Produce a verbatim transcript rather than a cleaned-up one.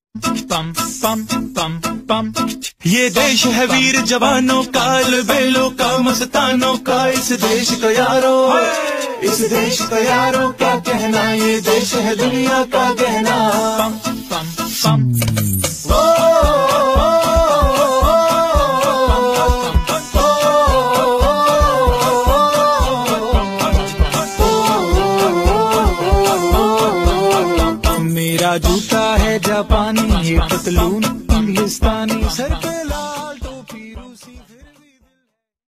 पम पम पम पम। ये देश है वीर जवानों का, अलबेलों का, मस्तानों का। इस देश का यारो, इस देश का यारो क्या कहना, ये देश है दुनिया का गहना। पम पम पम। मेरा जूता है जापानी, ये पतलून